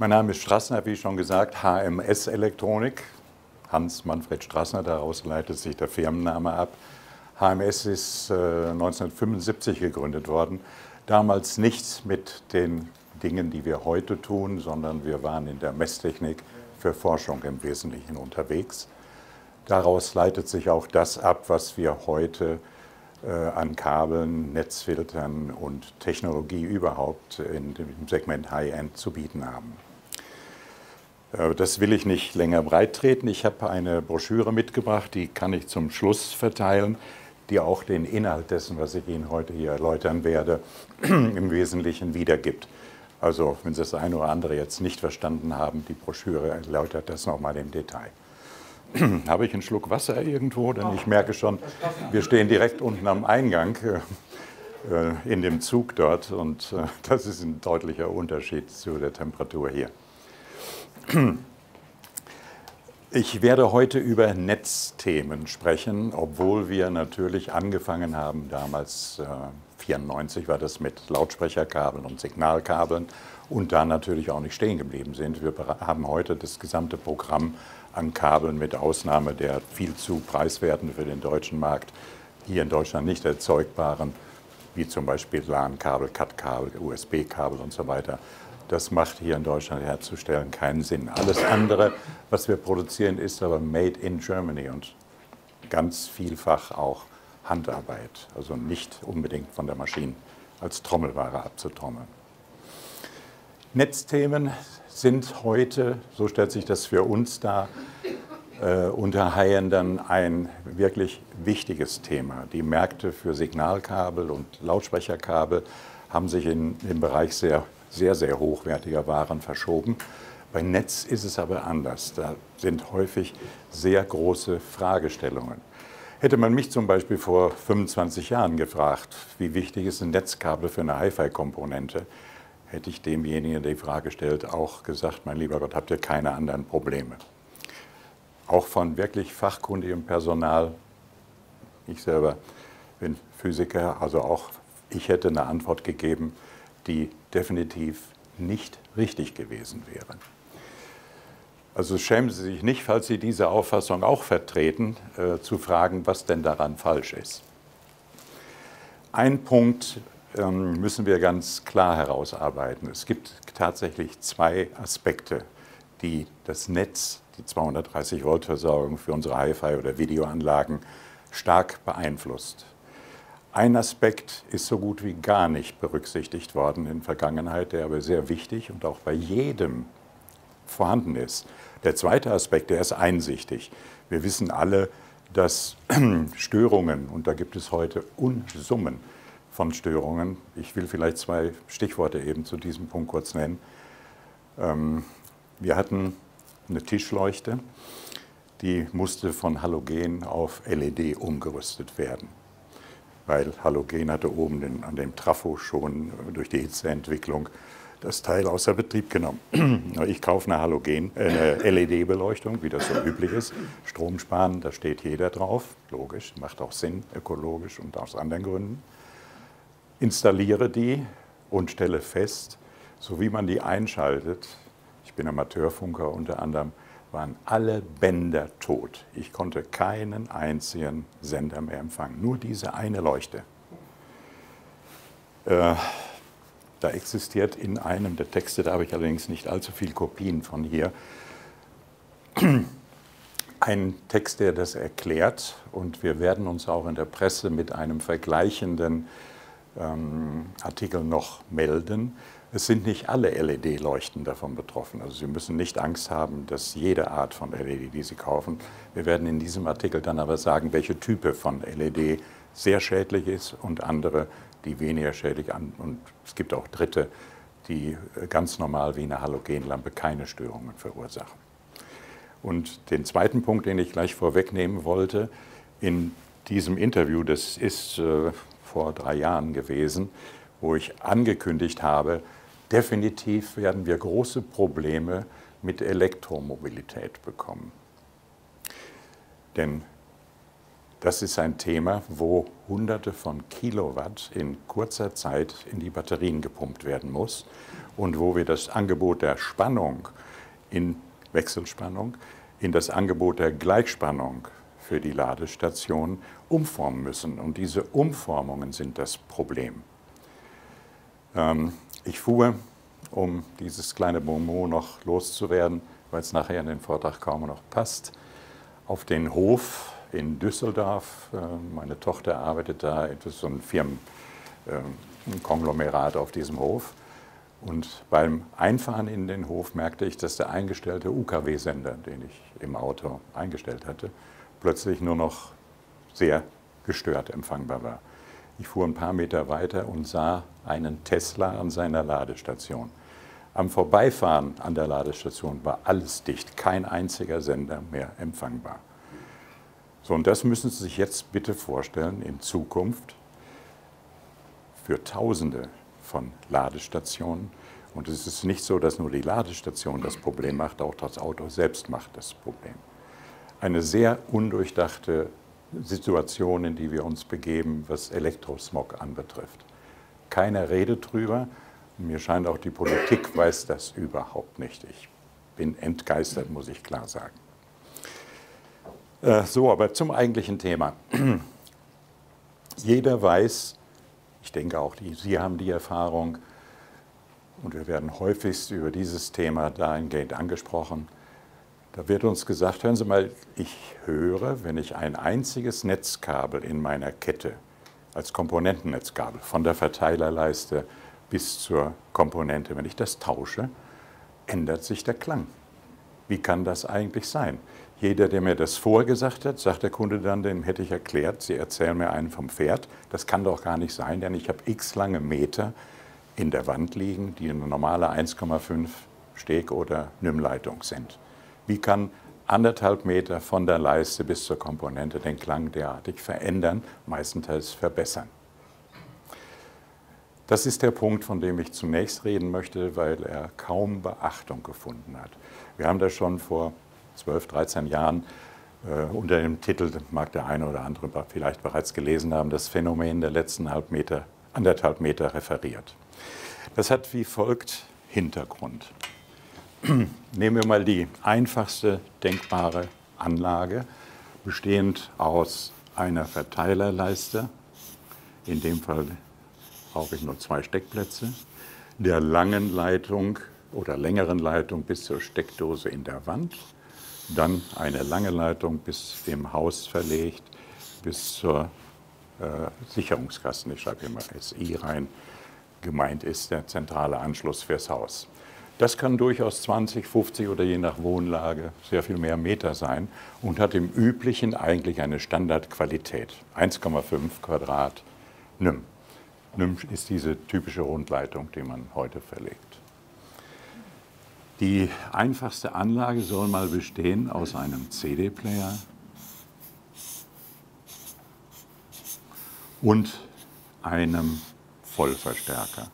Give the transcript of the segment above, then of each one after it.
Mein Name ist Strassner, wie schon gesagt, HMS Elektronik. Hans Manfred Strassner, daraus leitet sich der Firmenname ab. HMS ist 1975 gegründet worden. Damals nichts mit den Dingen, die wir heute tun, sondern wir waren in der Messtechnik für Forschung im Wesentlichen unterwegs. Daraus leitet sich auch das ab, was wir heute an Kabeln, Netzfiltern und Technologie überhaupt in dem Segment High-End zu bieten haben. Das will ich nicht länger breit treten. Ich habe eine Broschüre mitgebracht, die kann ich zum Schluss verteilen, die auch den Inhalt dessen, was ich Ihnen heute hier erläutern werde, im Wesentlichen wiedergibt. Also, wenn Sie das eine oder andere jetzt nicht verstanden haben, die Broschüre erläutert das nochmal im Detail. Habe ich einen Schluck Wasser irgendwo? Denn ich merke schon, wir stehen direkt unten am Eingang in dem Zug dort und das ist ein deutlicher Unterschied zu der Temperatur hier. Ich werde heute über Netzthemen sprechen, obwohl wir natürlich angefangen haben, damals 1994 war das mit Lautsprecherkabeln und Signalkabeln und da natürlich auch nicht stehen geblieben sind. Wir haben heute das gesamte Programm an Kabeln mit Ausnahme der viel zu preiswerten für den deutschen Markt, hier in Deutschland nicht erzeugbaren, wie zum Beispiel LAN-Kabel, CAT-Kabel, USB-Kabel und so weiter. Das macht hier in Deutschland herzustellen keinen Sinn. Alles andere, was wir produzieren, ist aber made in Germany und ganz vielfach auch Handarbeit, also nicht unbedingt von der Maschine als Trommelware abzutrommeln. Netzthemen sind heute, so stellt sich das für uns dar, unter High-Endern ein wirklich wichtiges Thema. Die Märkte für Signalkabel und Lautsprecherkabel haben sich in den Bereich sehr hochwertiger Waren verschoben. Bei Netz ist es aber anders. Da sind häufig sehr große Fragestellungen. Hätte man mich zum Beispiel vor 25 Jahren gefragt, wie wichtig ist ein Netzkabel für eine Hi-Fi-Komponente, hätte ich demjenigen, der die Frage stellt, auch gesagt, mein lieber Gott, habt ihr keine anderen Probleme. Auch von wirklich fachkundigem Personal, ich selber bin Physiker, also auch ich hätte eine Antwort gegeben, die definitiv nicht richtig gewesen wäre. Also schämen Sie sich nicht, falls Sie diese Auffassung auch vertreten, zu fragen, was denn daran falsch ist. Ein Punkt müssen wir ganz klar herausarbeiten. Es gibt tatsächlich zwei Aspekte, die das Netz, die 230-Volt-Versorgung für unsere Hi-Fi- oder Videoanlagen stark beeinflusst. Ein Aspekt ist so gut wie gar nicht berücksichtigt worden in der Vergangenheit, der aber sehr wichtig und auch bei jedem vorhanden ist. Der zweite Aspekt, der ist einsichtig. Wir wissen alle, dass Störungen, und da gibt es heute Unsummen von Störungen, ich will vielleicht zwei Stichworte eben zu diesem Punkt kurz nennen. Wir hatten eine Tischleuchte, die musste von Halogen auf LED umgerüstet werden, weil Halogen hatte oben an dem Trafo schon durch die Hitzeentwicklung das Teil außer Betrieb genommen. Ich kaufe eine LED-Beleuchtung, wie das so üblich ist. Strom sparen, da steht jeder drauf, logisch, macht auch Sinn, ökologisch und aus anderen Gründen. Installiere die und stelle fest, so wie man die einschaltet, ich bin Amateurfunker unter anderem, waren alle Bänder tot. Ich konnte keinen einzigen Sender mehr empfangen, nur diese eine Leuchte. Da existiert in einem der Texte, da habe ich allerdings nicht allzu viele Kopien von hier, ein Text, der das erklärt, und wir werden uns auch in der Presse mit einem vergleichenden Artikel noch melden. Es sind nicht alle LED-Leuchten davon betroffen. Also Sie müssen nicht Angst haben, dass jede Art von LED, die Sie kaufen, wir werden in diesem Artikel dann aber sagen, welche Type von LED sehr schädlich ist und andere, die weniger schädlich sind. Und es gibt auch dritte, die ganz normal wie eine Halogenlampe keine Störungen verursachen. Und den zweiten Punkt, den ich gleich vorwegnehmen wollte, in diesem Interview, das ist vor 3 Jahren gewesen, wo ich angekündigt habe, definitiv werden wir große Probleme mit Elektromobilität bekommen. Denn Das ist ein Thema, wo Hunderte von Kilowatt in kurzer Zeit in die Batterien gepumpt werden muss und wo wir das Angebot der Spannung in Wechselspannung in das Angebot der Gleichspannung für die Ladestation umformen müssen. Und diese Umformungen sind das Problem. Ich fuhr, um dieses kleine Bonbon noch loszuwerden, weil es nachher in den Vortrag kaum noch passt, auf den Hof in Düsseldorf. Meine Tochter arbeitet da, das ist so ein Firmenkonglomerat auf diesem Hof. Und beim Einfahren in den Hof merkte ich, dass der eingestellte UKW-Sender, den ich im Auto eingestellt hatte, plötzlich nur noch sehr gestört empfangbar war. Ich fuhr ein paar Meter weiter und sah einen Tesla an seiner Ladestation. Am Vorbeifahren an der Ladestation war alles dicht, kein einziger Sender mehr empfangbar. So, und das müssen Sie sich jetzt bitte vorstellen in Zukunft für Tausende von Ladestationen. Und es ist nicht so, dass nur die Ladestation das Problem macht, auch das Auto selbst macht das Problem. Eine sehr undurchdachte Situation, in die wir uns begeben, was Elektrosmog anbetrifft. Keiner redet drüber. Mir scheint auch, die Politik weiß das überhaupt nicht. Ich bin entgeistert, muss ich klar sagen. So, aber zum eigentlichen Thema. Jeder weiß, ich denke auch, Sie haben die Erfahrung, und wir werden häufigst über dieses Thema dahingehend angesprochen. Da wird uns gesagt, hören Sie mal, ich höre, wenn ich ein einziges Netzkabel in meiner Kette als Komponentennetzkabel von der Verteilerleiste bis zur Komponente, wenn ich das tausche, ändert sich der Klang. Wie kann das eigentlich sein? Jeder, der mir das vorgesagt hat, sagt der Kunde dann, dem hätte ich erklärt, Sie erzählen mir einen vom Pferd. Das kann doch gar nicht sein, denn ich habe x lange Meter in der Wand liegen, die eine normale 1,5 Steg- oder NIM-Leitung sind. Wie kann 1,5 Meter von der Leiste bis zur Komponente den Klang derartig verändern, meistenteils verbessern? Das ist der Punkt, von dem ich zunächst reden möchte, weil er kaum Beachtung gefunden hat. Wir haben das schon vor 12, 13 Jahren unter dem Titel, mag der eine oder andere vielleicht bereits gelesen haben, das Phänomen der letzten 1,5 Meter referiert. Das hat wie folgt Hintergrund. Nehmen wir mal die einfachste denkbare Anlage, bestehend aus einer Verteilerleiste. In dem Fall brauche ich nur 2 Steckplätze, der langen Leitung oder längeren Leitung bis zur Steckdose in der Wand, dann eine lange Leitung bis im Haus verlegt, bis zur Sicherungskasten, ich schreibe hier mal SI rein, gemeint ist der zentrale Anschluss fürs Haus. Das kann durchaus 20, 50 oder je nach Wohnlage sehr viel mehr Meter sein und hat im Üblichen eigentlich eine Standardqualität. 1,5 Quadrat NIM. NIM ist diese typische Rundleitung, die man heute verlegt. Die einfachste Anlage soll mal bestehen aus einem CD-Player und einem Vollverstärker.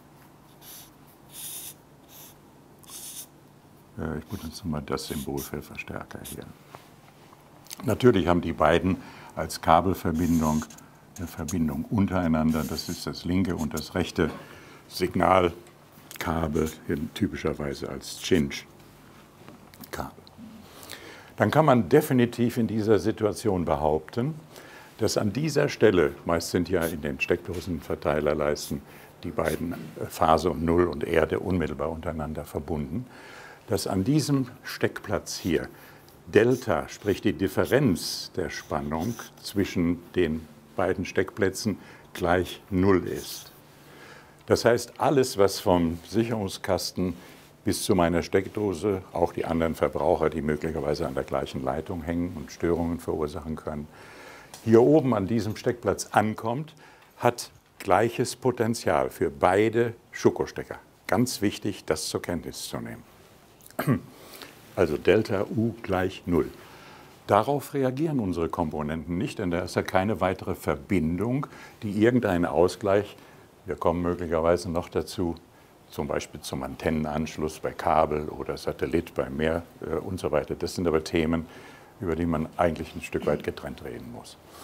Ich benutze mal das Symbol für Verstärker hier. Natürlich haben die beiden als Kabelverbindung eine Verbindung untereinander. Das ist das linke und das rechte Signalkabel, typischerweise als Cinch-Kabel. Dann kann man definitiv in dieser Situation behaupten, dass an dieser Stelle, meist sind ja in den Steckdosenverteilerleisten die beiden Phase und Null und Erde unmittelbar untereinander verbunden, dass an diesem Steckplatz hier Delta, sprich die Differenz der Spannung zwischen den beiden Steckplätzen, gleich Null ist. Das heißt, alles, was vom Sicherungskasten bis zu meiner Steckdose, auch die anderen Verbraucher, die möglicherweise an der gleichen Leitung hängen und Störungen verursachen können, hier oben an diesem Steckplatz ankommt, hat gleiches Potenzial für beide Schokostecker. Ganz wichtig, das zur Kenntnis zu nehmen. Also Delta U gleich 0. Darauf reagieren unsere Komponenten nicht, denn da ist ja keine weitere Verbindung, die irgendeinen Ausgleich, wir kommen möglicherweise noch dazu, zum Beispiel zum Antennenanschluss bei Kabel oder Satellit bei Meer und so weiter. Das sind aber Themen, über die man eigentlich ein Stück weit getrennt reden muss.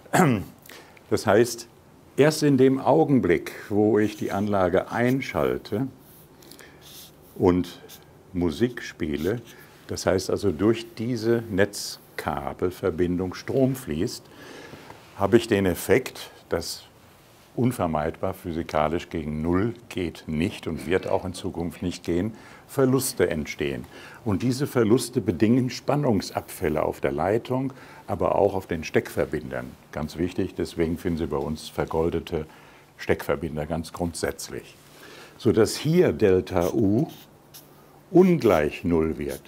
Das heißt, erst in dem Augenblick, wo ich die Anlage einschalte und Musik spiele, das heißt also durch diese Netzkabelverbindung Strom fließt, habe ich den Effekt, dass unvermeidbar physikalisch gegen Null geht nicht und wird auch in Zukunft nicht gehen, Verluste entstehen. Und diese Verluste bedingen Spannungsabfälle auf der Leitung, aber auch auf den Steckverbindern. Ganz wichtig, deswegen finden Sie bei uns vergoldete Steckverbinder ganz grundsätzlich. Sodass hier Delta U ungleich Null wird.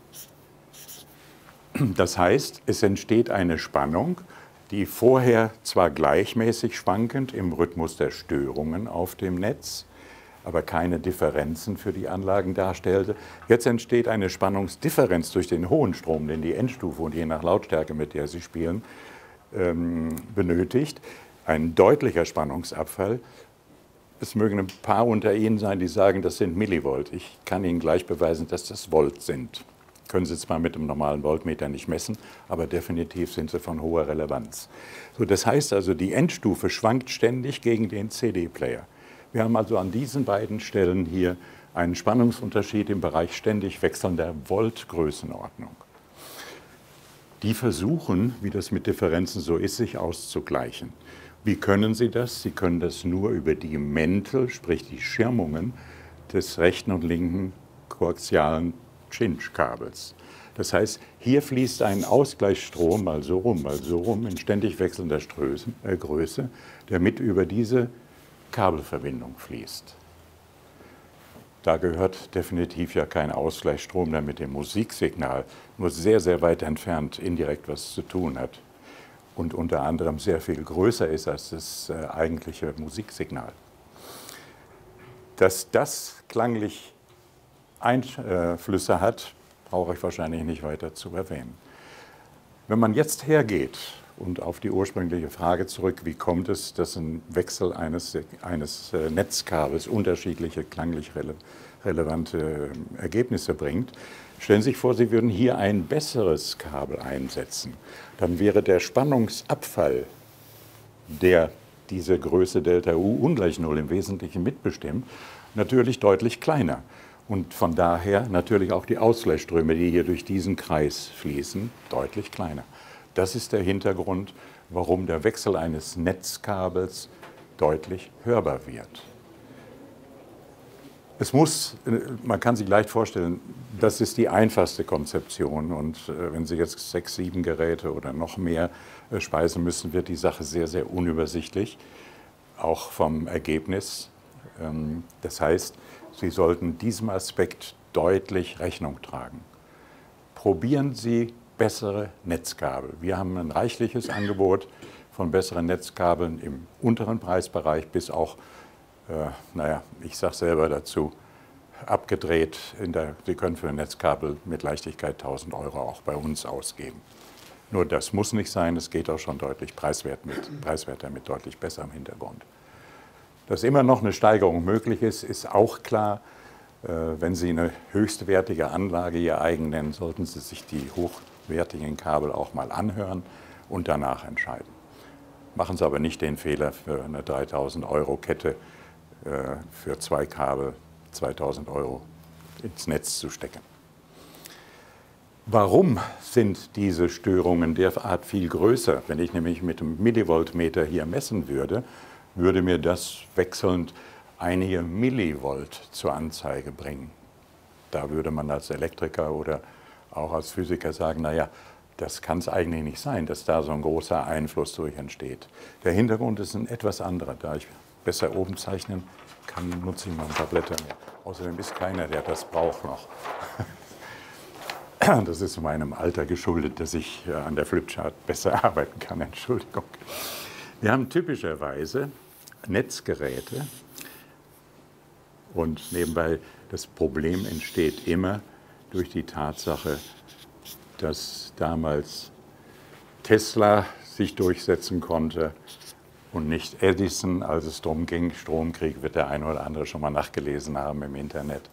Das heißt, es entsteht eine Spannung, die vorher zwar gleichmäßig schwankend im Rhythmus der Störungen auf dem Netz, aber keine Differenzen für die Anlagen darstellte. Jetzt entsteht eine Spannungsdifferenz durch den hohen Strom, den die Endstufe und je nach Lautstärke, mit der Sie spielen, benötigt. Ein deutlicher Spannungsabfall. Es mögen ein paar unter Ihnen sein, die sagen, das sind Millivolt. Ich kann Ihnen gleich beweisen, dass das Volt sind. Können Sie zwar mit einem normalen Voltmeter nicht messen, aber definitiv sind sie von hoher Relevanz. So, das heißt also, die Endstufe schwankt ständig gegen den CD-Player. Wir haben also an diesen beiden Stellen hier einen Spannungsunterschied im Bereich ständig wechselnder Voltgrößenordnung. Die versuchen, wie das mit Differenzen so ist, sich auszugleichen. Wie können sie das? Sie können das nur über die Mäntel, sprich die Schirmungen des rechten und linken koaxialen Chinch-Kabels. Das heißt, hier fließt ein Ausgleichsstrom, mal so rum, in ständig wechselnder Größe, der mit über diese Kabelverbindung fließt. Da gehört definitiv ja kein Ausgleichsstrom, der mit dem Musiksignal nur sehr, sehr weit entfernt indirekt was zu tun hat und unter anderem sehr viel größer ist als das eigentliche Musiksignal. Dass das klanglich Einflüsse hat, brauche ich wahrscheinlich nicht weiter zu erwähnen. Wenn man jetzt hergeht und auf die ursprüngliche Frage zurück, wie kommt es, dass ein Wechsel eines Netzkabels unterschiedliche klanglich relevante Ergebnisse bringt, stellen Sie sich vor, Sie würden hier ein besseres Kabel einsetzen. Dann wäre der Spannungsabfall, der diese Größe Delta U ungleich Null im Wesentlichen mitbestimmt, natürlich deutlich kleiner. Und von daher natürlich auch die Ausgleichsströme, die hier durch diesen Kreis fließen, deutlich kleiner. Das ist der Hintergrund, warum der Wechsel eines Netzkabels deutlich hörbar wird. Man kann sich leicht vorstellen, das ist die einfachste Konzeption. Und wenn Sie jetzt 6, 7 Geräte oder noch mehr speisen müssen, wird die Sache sehr, sehr unübersichtlich, auch vom Ergebnis. Das heißt, Sie sollten diesem Aspekt deutlich Rechnung tragen. Probieren Sie bessere Netzkabel. Wir haben ein reichliches Angebot von besseren Netzkabeln im unteren Preisbereich bis auch, ich sage selber dazu, abgedreht. Sie können für ein Netzkabel mit Leichtigkeit 1.000 € auch bei uns ausgeben. Nur das muss nicht sein, es geht auch schon deutlich preiswerter mit deutlich besserem Hintergrund. Dass immer noch eine Steigerung möglich ist, ist auch klar. Wenn Sie eine höchstwertige Anlage Ihr eigen nennen, sollten Sie sich die hochwertigen Kabel auch mal anhören und danach entscheiden. Machen Sie aber nicht den Fehler, für eine 3.000 € Kette für 2 Kabel 2.000 € ins Netz zu stecken. Warum sind diese Störungen derart viel größer? Wenn ich nämlich mit einem Millivoltmeter hier messen würde, würde mir das wechselnd einige Millivolt zur Anzeige bringen. Da würde man als Elektriker oder auch als Physiker sagen, naja, das kann es eigentlich nicht sein, dass da so ein großer Einfluss durch entsteht. Der Hintergrund ist ein etwas anderer. Da ich besser oben zeichnen kann, nutze ich mal ein paar Blätter mehr. Außerdem ist keiner, der das braucht noch. Das ist meinem Alter geschuldet, dass ich an der Flipchart besser arbeiten kann. Entschuldigung. Wir haben typischerweise Netzgeräte und nebenbei das Problem entsteht immer durch die Tatsache, dass damals Tesla sich durchsetzen konnte und nicht Edison, als es darum ging, Stromkrieg, wird der eine oder andere schon mal nachgelesen haben im Internet.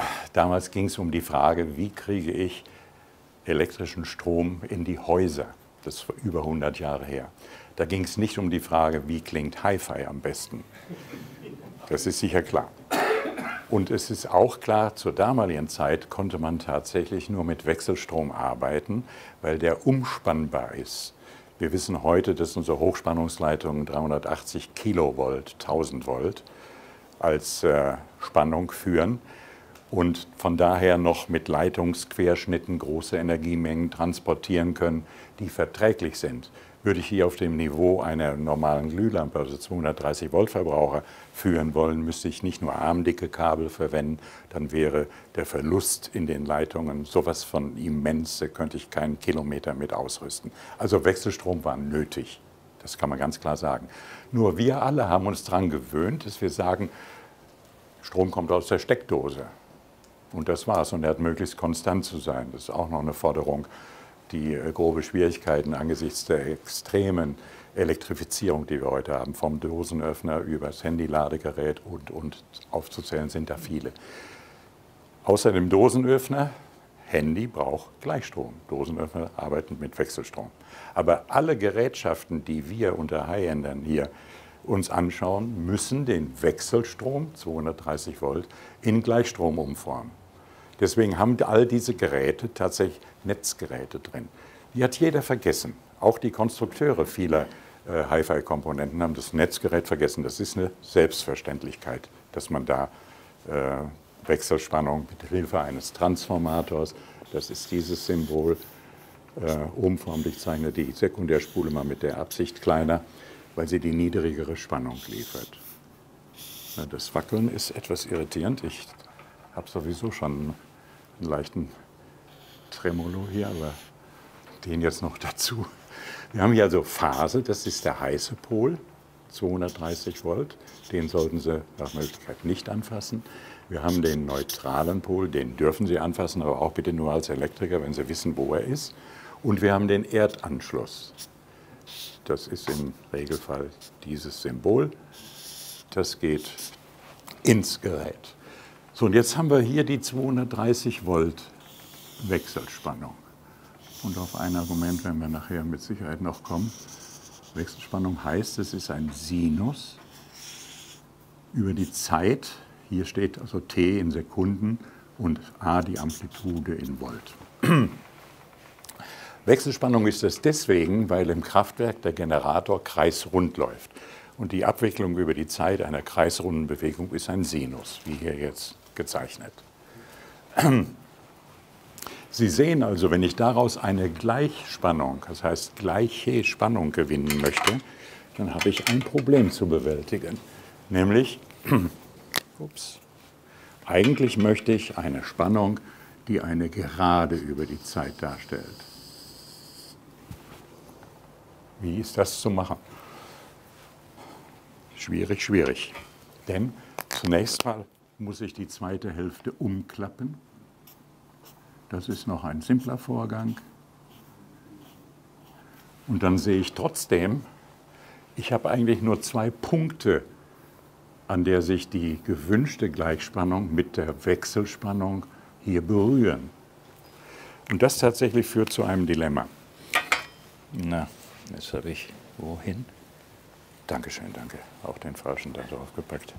Damals ging es um die Frage, wie kriege ich elektrischen Strom in die Häuser. Das ist über 100 Jahre her. Da ging es nicht um die Frage, wie klingt Hi-Fi am besten. Das ist sicher klar. Und es ist auch klar, zur damaligen Zeit konnte man tatsächlich nur mit Wechselstrom arbeiten, weil der umspannbar ist. Wir wissen heute, dass unsere Hochspannungsleitungen 380 Kilovolt, 1000 Volt als Spannung führen und von daher noch mit Leitungsquerschnitten große Energiemengen transportieren können, die verträglich sind. Würde ich hier auf dem Niveau einer normalen Glühlampe, also 230 Volt Verbraucher, führen wollen, müsste ich nicht nur armdicke Kabel verwenden, dann wäre der Verlust in den Leitungen sowas von immens, da könnte ich keinen Kilometer mit ausrüsten. Also Wechselstrom war nötig, das kann man ganz klar sagen. Nur wir alle haben uns daran gewöhnt, dass wir sagen, Strom kommt aus der Steckdose. Und das war's. Und er hat möglichst konstant zu sein. Das ist auch noch eine Forderung, die grobe Schwierigkeiten angesichts der extremen Elektrifizierung, die wir heute haben, vom Dosenöffner über das Handy-Ladegerät und aufzuzählen sind da viele. Außer dem Dosenöffner, Handy braucht Gleichstrom. Dosenöffner arbeiten mit Wechselstrom. Aber alle Gerätschaften, die wir unter High-Endern hier uns anschauen, müssen den Wechselstrom, 230 Volt, in Gleichstrom umformen. Deswegen haben all diese Geräte tatsächlich Netzgeräte drin. Die hat jeder vergessen. Auch die Konstrukteure vieler Hi-Fi-Komponenten haben das Netzgerät vergessen. Das ist eine Selbstverständlichkeit, dass man da Wechselspannung mit Hilfe eines Transformators, das ist dieses Symbol, umformt. Ich zeichne die Sekundärspule mal mit der Absicht kleiner, weil sie die niedrigere Spannung liefert. Das Wackeln ist etwas irritierend. Ich habe sowieso schon einen leichten Tremolo hier, aber den jetzt noch dazu. Wir haben hier also Phase, das ist der heiße Pol, 230 Volt. Den sollten Sie nach Möglichkeit nicht anfassen. Wir haben den neutralen Pol, den dürfen Sie anfassen, aber auch bitte nur als Elektriker, wenn Sie wissen, wo er ist. Und wir haben den Erdanschluss. Das ist im Regelfall dieses Symbol. Das geht ins Gerät. So, und jetzt haben wir hier die 230 Volt Wechselspannung. Und auf ein Argument, wenn wir nachher mit Sicherheit noch kommen. Wechselspannung heißt, es ist ein Sinus über die Zeit. Hier steht also T in Sekunden und A die Amplitude in Volt. Wechselspannung ist es deswegen, weil im Kraftwerk der Generator kreisrund läuft. Und die Abwicklung über die Zeit einer kreisrunden Bewegung ist ein Sinus, wie hier jetzt gezeichnet. Sie sehen also, wenn ich daraus eine Gleichspannung, das heißt gleiche Spannung gewinnen möchte, dann habe ich ein Problem zu bewältigen. Nämlich, eigentlich möchte ich eine Spannung, die eine Gerade über die Zeit darstellt. Wie ist das zu machen? Schwierig, schwierig. Denn zunächst mal muss ich die zweite Hälfte umklappen. Das ist noch ein simpler Vorgang. Und dann sehe ich trotzdem, ich habe eigentlich nur zwei Punkte, an der sich die gewünschte Gleichspannung mit der Wechselspannung hier berühren. Und das tatsächlich führt zu einem Dilemma. Na, jetzt habe ich wohin? Dankeschön, danke. Auch den falschen da drauf gepackt.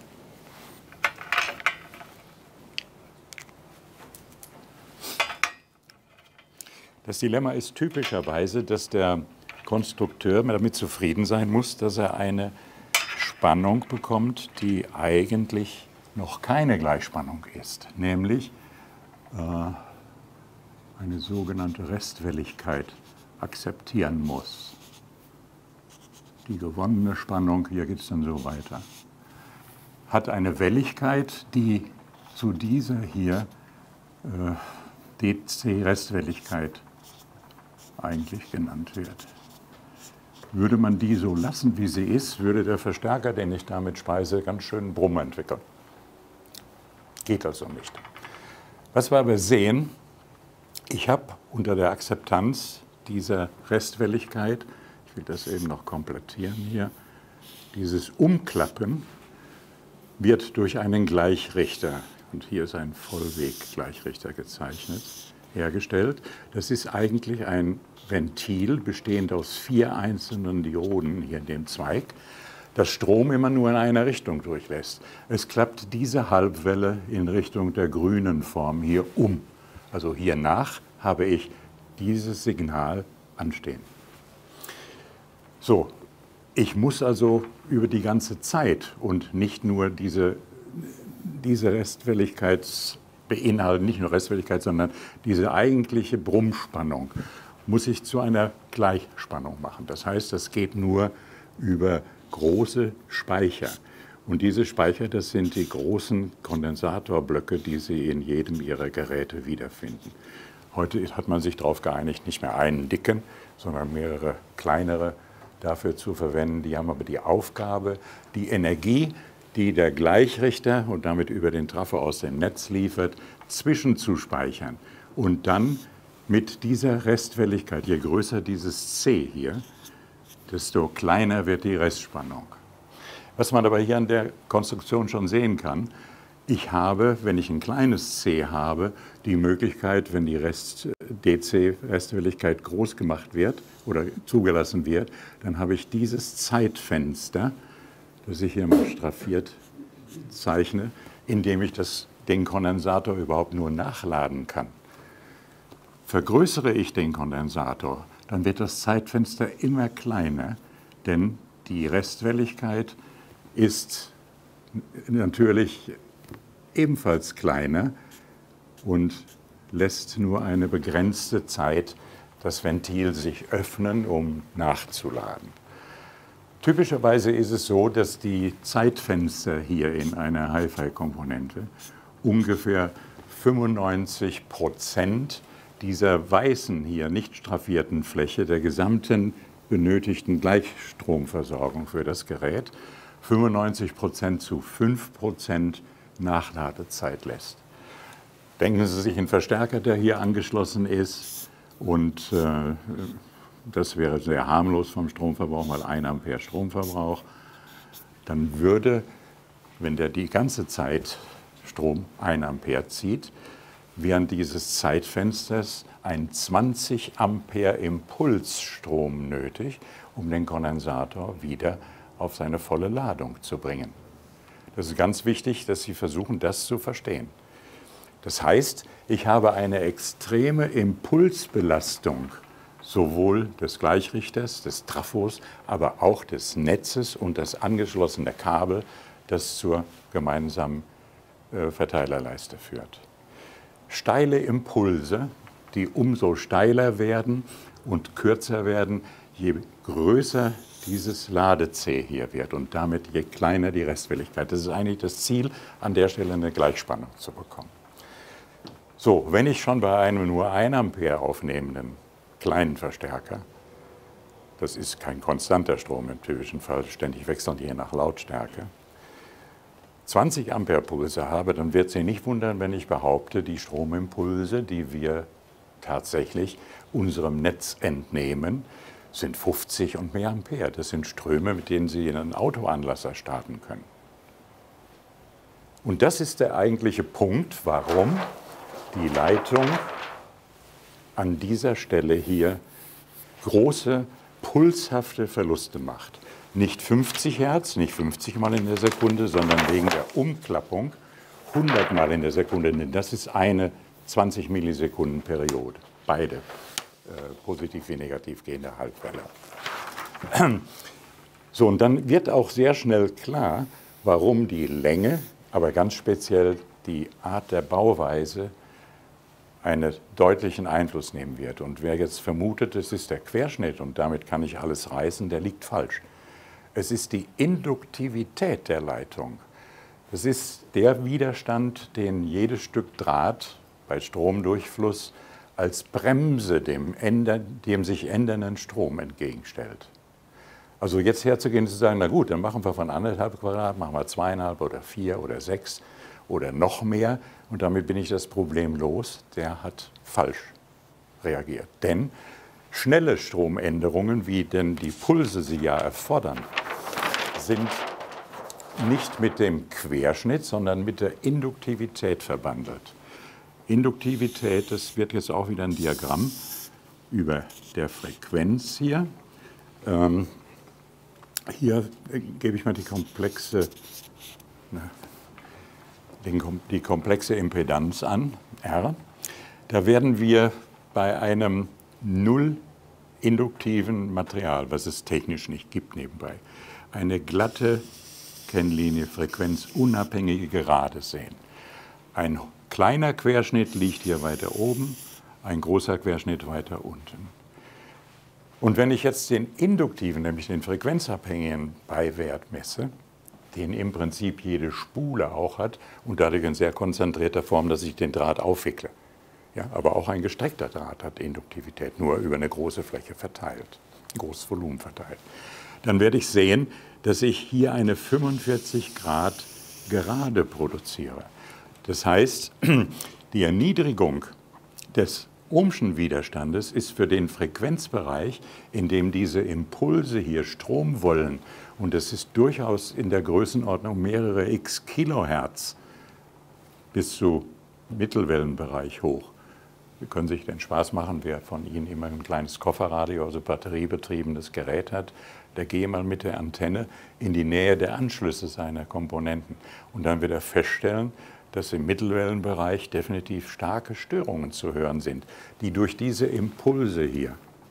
Das Dilemma ist typischerweise, dass der Konstrukteur damit zufrieden sein muss, dass er eine Spannung bekommt, die eigentlich noch keine Gleichspannung ist, nämlich eine sogenannte Restwelligkeit akzeptieren muss. Die gewonnene Spannung, hier geht es dann so weiter, hat eine Welligkeit, die zu dieser hier DC-Restwelligkeit eigentlich genannt wird. Würde man die so lassen, wie sie ist, würde der Verstärker, den ich damit speise, ganz schön Brumm entwickeln. Geht also nicht. Was wir aber sehen, ich habe unter der Akzeptanz dieser Restwelligkeit, ich will das eben noch komplettieren hier, dieses Umklappen wird durch einen Gleichrichter, und hier ist ein Vollweg-Gleichrichter gezeichnet, hergestellt. Das ist eigentlich ein Ventil, bestehend aus 4 einzelnen Dioden hier in dem Zweig, das Strom immer nur in einer Richtung durchlässt. Es klappt diese Halbwelle in Richtung der grünen Form hier um. Also hiernach habe ich dieses Signal anstehen. So, ich muss also über die ganze Zeit und nicht nur diese Restwelligkeit beinhalten, nicht nur Restwelligkeit, sondern diese eigentliche Brummspannung, muss ich zu einer Gleichspannung machen. Das heißt, das geht nur über große Speicher. Und diese Speicher, das sind die großen Kondensatorblöcke, die Sie in jedem Ihrer Geräte wiederfinden. Heute hat man sich darauf geeinigt, nicht mehr einen dicken, sondern mehrere kleinere dafür zu verwenden. Die haben aber die Aufgabe, die Energie, die der Gleichrichter und damit über den Trafo aus dem Netz liefert, zwischenzuspeichern und dann mit dieser Restwelligkeit, je größer dieses C hier, desto kleiner wird die Restspannung. Was man aber hier an der Konstruktion schon sehen kann, ich habe, wenn ich ein kleines c habe, die Möglichkeit, wenn die DC-Restwelligkeit groß gemacht wird oder zugelassen wird, dann habe ich dieses Zeitfenster, das ich hier mal straffiert zeichne, in dem ich den Kondensator überhaupt nur nachladen kann. Vergrößere ich den Kondensator, dann wird das Zeitfenster immer kleiner, denn die Restwelligkeit ist natürlich ebenfalls kleiner und lässt nur eine begrenzte Zeit das Ventil sich öffnen, um nachzuladen. Typischerweise ist es so, dass die Zeitfenster hier in einer Hi-Fi-Komponente ungefähr 95% dieser weißen hier nicht straffierten Fläche der gesamten benötigten Gleichstromversorgung für das Gerät 95% zu 5% Nachladezeit lässt. Denken Sie sich einen Verstärker, der hier angeschlossen ist, und das wäre sehr harmlos vom Stromverbrauch, mal 1 Ampere Stromverbrauch, dann würde, wenn der die ganze Zeit Strom 1 Ampere zieht, während dieses Zeitfensters ein 20 Ampere Impulsstrom nötig, um den Kondensator wieder auf seine volle Ladung zu bringen. Das ist ganz wichtig, dass Sie versuchen, das zu verstehen. Das heißt, ich habe eine extreme Impulsbelastung sowohl des Gleichrichters, des Trafos, aber auch des Netzes und das angeschlossene Kabel, das zur gemeinsamen Verteilerleiste führt. Steile Impulse, die umso steiler werden und kürzer werden, je größer dieses Lade-C hier wird und damit je kleiner die Restwelligkeit. Das ist eigentlich das Ziel, an der Stelle eine Gleichspannung zu bekommen. So, wenn ich schon bei einem nur 1 Ampere aufnehmenden kleinen Verstärker, das ist kein konstanter Strom im typischen Fall, ständig wechselnd je nach Lautstärke, 20 Ampere Pulse habe, dann wird Sie nicht wundern, wenn ich behaupte, die Stromimpulse, die wir tatsächlich unserem Netz entnehmen, sind 50 und mehr Ampere. Das sind Ströme, mit denen Sie einen Autoanlasser starten können. Und das ist der eigentliche Punkt, warum die Leitung an dieser Stelle hier große, pulshafte Verluste macht. Nicht 50 Hertz, nicht 50 Mal in der Sekunde, sondern wegen der Umklappung 100 Mal in der Sekunde. Denn das ist eine 20 Millisekunden Periode. Beide positiv wie negativ gehende Halbwelle. So, und dann wird auch sehr schnell klar, warum die Länge, aber ganz speziell die Art der Bauweise einen deutlichen Einfluss nehmen wird. Und wer jetzt vermutet, es ist der Querschnitt und damit kann ich alles reißen, der liegt falsch. Es ist die Induktivität der Leitung. Das ist der Widerstand, den jedes Stück Draht bei Stromdurchfluss als Bremse dem sich ändernden Strom entgegenstellt. Also jetzt herzugehen und zu sagen, na gut, dann machen wir von 1,5 Quadrat, machen wir 2,5 oder 4 oder 6 oder noch mehr und damit bin ich das Problem los, der hat falsch reagiert. Denn schnelle Stromänderungen, wie denn die Pulse sie ja erfordern, sind nicht mit dem Querschnitt, sondern mit der Induktivität verbandelt. Induktivität, das wird jetzt auch wieder ein Diagramm über der Frequenz hier. Hier gebe ich mal die komplexe Impedanz an, R. Da werden wir bei einem null-induktiven Material, was es technisch nicht gibt nebenbei, eine glatte Kennlinie, frequenzunabhängige Gerade sehen. Ein kleiner Querschnitt liegt hier weiter oben, ein großer Querschnitt weiter unten. Und wenn ich jetzt den induktiven, nämlich den frequenzabhängigen Beiwert messe, den im Prinzip jede Spule auch hat und dadurch in sehr konzentrierter Form, dass ich den Draht aufwickle. Ja, aber auch ein gestreckter Draht hat Induktivität, nur über eine große Fläche verteilt, ein großes Volumen verteilt. Dann werde ich sehen, dass ich hier eine 45 Grad Gerade produziere. Das heißt, die Erniedrigung des Ohmschen Widerstandes ist für den Frequenzbereich, in dem diese Impulse hier Strom wollen, und das ist durchaus in der Größenordnung mehrere x Kilohertz bis zu Mittelwellenbereich hoch. Sie können sich den Spaß machen, wer von Ihnen immer ein kleines Kofferradio, also batteriebetriebenes Gerät hat, der gehe mal mit der Antenne in die Nähe der Anschlüsse seiner Komponenten. Und dann wird er feststellen, dass im Mittelwellenbereich definitiv starke Störungen zu hören sind, die durch diese Impulse hier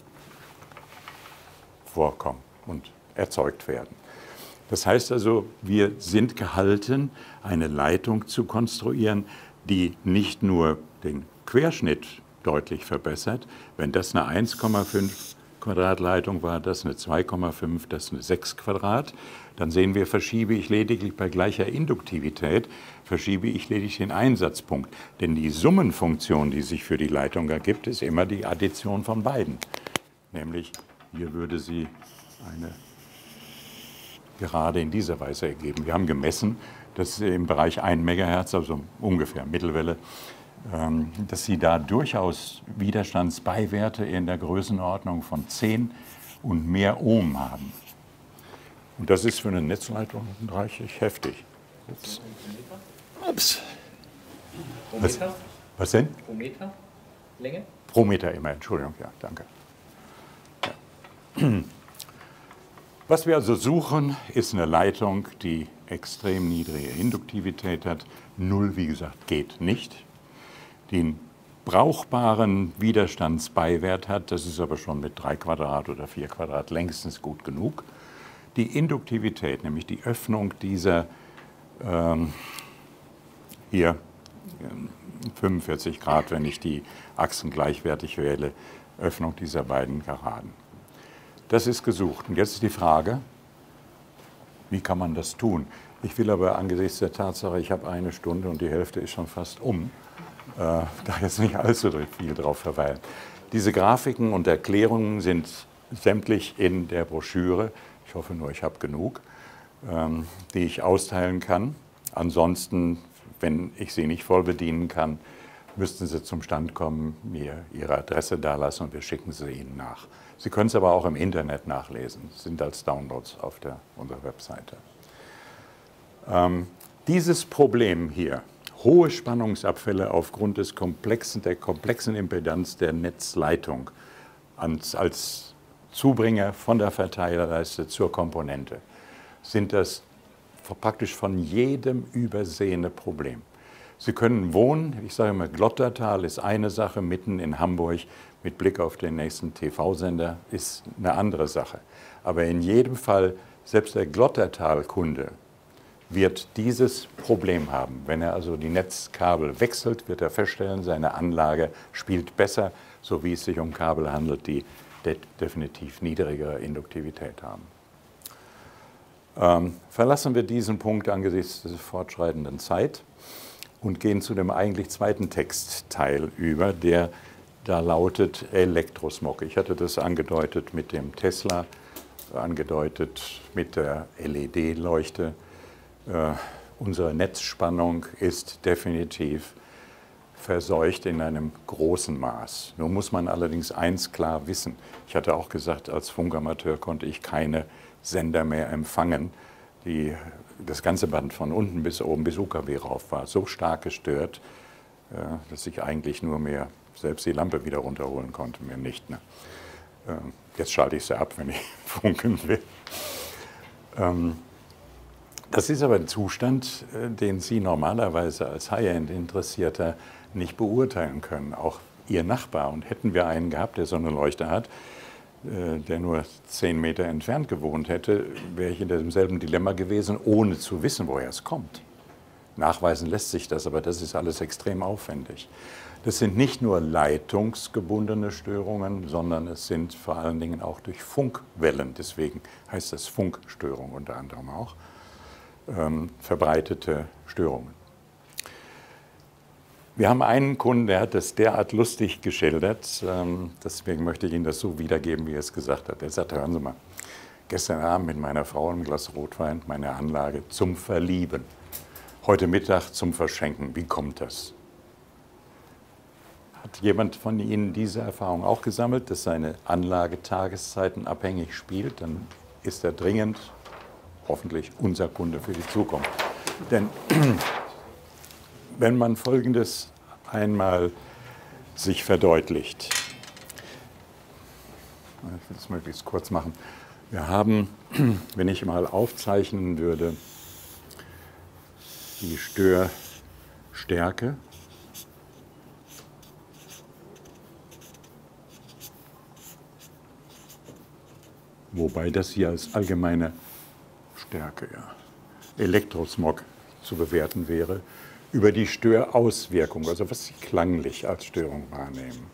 vorkommen und erzeugt werden. Das heißt also, wir sind gehalten, eine Leitung zu konstruieren, die nicht nur den Querschnitt deutlich verbessert. Wenn das eine 1,5 Quadratleitung war, das eine 2,5, das eine 6 Quadrat, dann sehen wir, verschiebe ich lediglich bei gleicher Induktivität, verschiebe ich lediglich den Einsatzpunkt. Denn die Summenfunktion, die sich für die Leitung ergibt, ist immer die Addition von beiden. Nämlich, hier würde sie eine Gerade in dieser Weise ergeben. Wir haben gemessen, dass im Bereich 1 MHz, also ungefähr Mittelwelle, dass Sie da durchaus Widerstandsbeiwerte in der Größenordnung von 10 und mehr Ohm haben. Und das ist für eine Netzleitung reichlich heftig. Ups. Ups. Pro Meter? Was denn? Pro Meter Länge? Pro Meter immer, Entschuldigung, ja, danke. Ja. Was wir also suchen, ist eine Leitung, die extrem niedrige Induktivität hat. Null, wie gesagt, geht nicht. Den brauchbaren Widerstandsbeiwert hat, das ist aber schon mit 3 Quadrat oder 4 Quadrat längstens gut genug. Die Induktivität, nämlich die Öffnung dieser hier 45 Grad, wenn ich die Achsen gleichwertig wähle, Öffnung dieser beiden Geraden. Das ist gesucht. Und jetzt ist die Frage, wie kann man das tun? Ich will aber angesichts der Tatsache, ich habe 1 Stunde und die Hälfte ist schon fast da jetzt nicht allzu viel drauf verweilen. Diese Grafiken und Erklärungen sind sämtlich in der Broschüre. Ich hoffe nur, ich habe genug, die ich austeilen kann. Ansonsten, wenn ich sie nicht voll bedienen kann, müssten Sie zum Stand kommen, mir Ihre Adresse dalassen und wir schicken sie Ihnen nach. Sie können es aber auch im Internet nachlesen, sind als Downloads auf unserer Webseite. Dieses Problem hier, hohe Spannungsabfälle aufgrund der komplexen Impedanz der Netzleitung als Zubringer von der Verteilerleiste zur Komponente, sind das praktisch von jedem übersehene Problem. Sie können wohnen, ich sage immer, Glottertal ist eine Sache, mitten in Hamburg mit Blick auf den nächsten TV-Sender ist eine andere Sache. Aber in jedem Fall, selbst der Glottertal-Kunde wird dieses Problem haben. Wenn er also die Netzkabel wechselt, wird er feststellen, seine Anlage spielt besser, so wie es sich um Kabel handelt, die definitiv niedrigere Induktivität haben. Verlassen wir diesen Punkt angesichts der fortschreitenden Zeit und gehen zu dem eigentlich zweiten Textteil über, der da lautet Elektrosmog. Ich hatte das angedeutet mit dem Tesla, angedeutet mit der LED-Leuchte. Unsere Netzspannung ist definitiv verseucht in einem großen Maß. Nun muss man allerdings eins klar wissen. Ich hatte auch gesagt, als Funkamateur konnte ich keine Sender mehr empfangen. Das ganze Band von unten bis oben bis UKW rauf war so stark gestört, dass ich eigentlich nur mehr selbst die Lampe wieder runterholen konnte, mehr nicht. Ne? Jetzt schalte ich sie ab, wenn ich funkeln will. Das ist aber ein Zustand, den Sie normalerweise als High-End-Interessierter nicht beurteilen können. Auch Ihr Nachbar. Und hätten wir einen gehabt, der so eine Leuchte hat, der nur 10 Meter entfernt gewohnt hätte, wäre ich in demselben Dilemma gewesen, ohne zu wissen, woher es kommt. Nachweisen lässt sich das, aber das ist alles extrem aufwendig. Das sind nicht nur leitungsgebundene Störungen, sondern es sind vor allen Dingen auch durch Funkwellen, deswegen heißt das Funkstörung unter anderem auch, verbreitete Störungen. Wir haben einen Kunden, der hat das derart lustig geschildert, deswegen möchte ich Ihnen das so wiedergeben, wie er es gesagt hat. Er sagte, hören Sie mal, gestern Abend mit meiner Frau ein Glas Rotwein, meine Anlage zum Verlieben. Heute Mittag zum Verschenken. Wie kommt das? Hat jemand von Ihnen diese Erfahrung auch gesammelt, dass seine Anlage tageszeitenabhängig spielt? Dann ist er dringend, hoffentlich, unser Kunde für die Zukunft. Denn wenn man Folgendes einmal sich verdeutlicht, ich will es möglichst kurz machen, wir haben, wenn ich mal aufzeichnen würde, die Störstärke, wobei das hier als allgemeine Stärke, ja, Elektrosmog zu bewerten wäre, über die Störauswirkung, also was Sie klanglich als Störung wahrnehmen.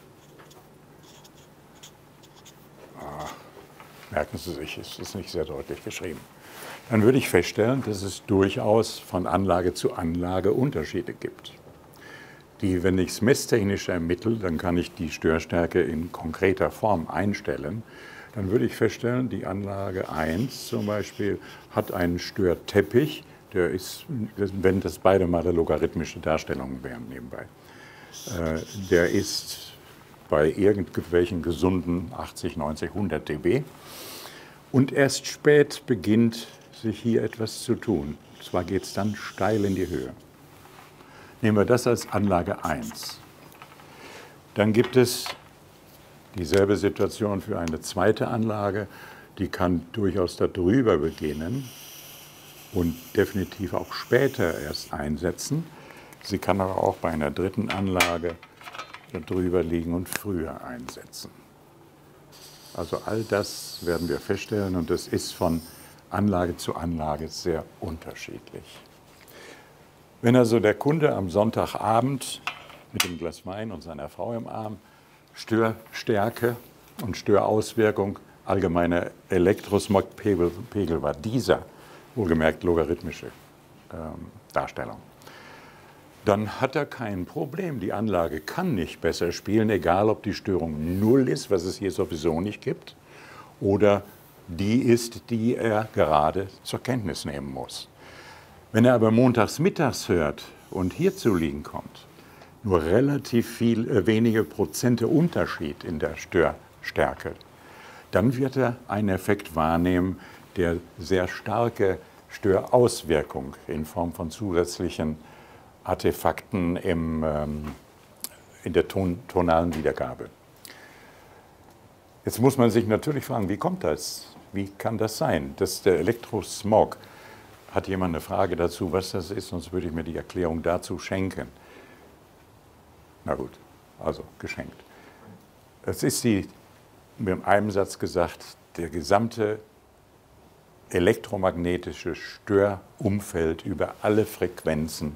Merken Sie sich, es ist nicht sehr deutlich geschrieben. Dann würde ich feststellen, dass es durchaus von Anlage zu Anlage Unterschiede gibt. Die, wenn ich es messtechnisch ermittle, dann kann ich die Störstärke in konkreter Form einstellen. Dann würde ich feststellen, die Anlage 1 zum Beispiel hat einen Störteppich, der ist, wenn das beide Male logarithmische Darstellungen wären nebenbei, der ist bei irgendwelchen gesunden 80, 90, 100 dB. Und erst spät beginnt sich hier etwas zu tun. Und zwar geht es dann steil in die Höhe. Nehmen wir das als Anlage 1. Dann gibt es dieselbe Situation für eine zweite Anlage. Die kann durchaus darüber beginnen und definitiv auch später erst einsetzen. Sie kann aber auch bei einer dritten Anlage darüber liegen und früher einsetzen. Also all das werden wir feststellen und das ist von Anlage zu Anlage sehr unterschiedlich. Wenn also der Kunde am Sonntagabend mit dem Glas Wein und seiner Frau im Arm Störstärke und Störauswirkung, allgemeiner Elektrosmogpegel war dieser, wohlgemerkt logarithmische Darstellung, dann hat er kein Problem. Die Anlage kann nicht besser spielen, egal ob die Störung 0 ist, was es hier sowieso nicht gibt, oder die ist, die er gerade zur Kenntnis nehmen muss. Wenn er aber montags mittags hört und hier zu liegen kommt, nur relativ wenige Prozente Unterschied in der Störstärke, dann wird er einen Effekt wahrnehmen, der sehr starke Störauswirkung in Form von zusätzlichen Artefakten in der tonalen Wiedergabe. Jetzt muss man sich natürlich fragen, wie kommt das? Wie kann das sein? Dass der Elektrosmog, hat jemand eine Frage dazu, was das ist, sonst würde ich mir die Erklärung dazu schenken. Na gut, also geschenkt. Es ist mit einem Satz gesagt, der gesamte elektromagnetische Störumfeld über alle Frequenzen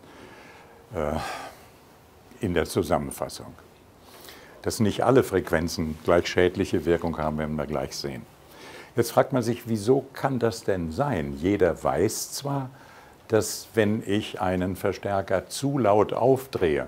in der Zusammenfassung. Dass nicht alle Frequenzen gleich schädliche Wirkung haben, werden wir gleich sehen. Jetzt fragt man sich, wieso kann das denn sein? Jeder weiß zwar, dass wenn ich einen Verstärker zu laut aufdrehe,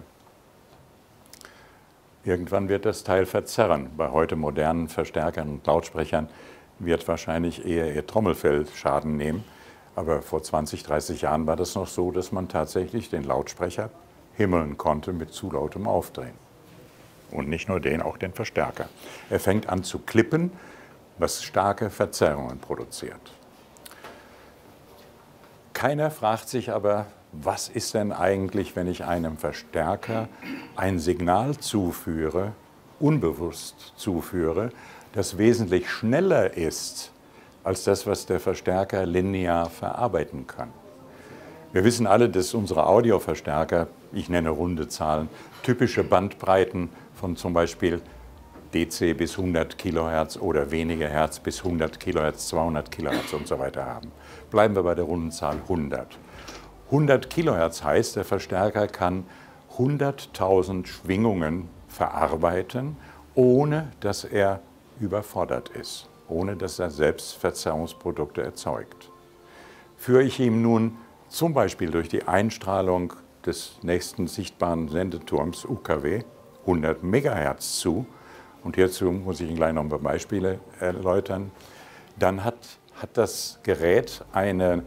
irgendwann wird das Teil verzerren. Bei heute modernen Verstärkern und Lautsprechern wird wahrscheinlich eher Ihr Trommelfell Schaden nehmen. Aber vor 20, 30 Jahren war das noch so, dass man tatsächlich den Lautsprecher himmeln konnte mit zu lautem Aufdrehen. Und nicht nur den, auch den Verstärker. Er fängt an zu klippen, was starke Verzerrungen produziert. Keiner fragt sich aber, was ist denn eigentlich, wenn ich einem Verstärker ein Signal zuführe, unbewusst zuführe, das wesentlich schneller ist als das, was der Verstärker linear verarbeiten kann. Wir wissen alle, dass unsere Audioverstärker, ich nenne runde Zahlen, typische Bandbreiten von zum Beispiel DC bis 100 Kilohertz oder weniger Hertz bis 100 Kilohertz, 200 Kilohertz und so weiter haben. Bleiben wir bei der runden Zahl 100. 100 Kilohertz heißt, der Verstärker kann 100.000 Schwingungen verarbeiten, ohne dass er überfordert ist, ohne dass er selbst Verzerrungsprodukte erzeugt. Führe ich ihm nun zum Beispiel durch die Einstrahlung des nächsten sichtbaren Sendeturms UKW 100 Megahertz zu, und hierzu muss ich Ihnen gleich noch ein paar Beispiele erläutern, dann hat das Gerät ein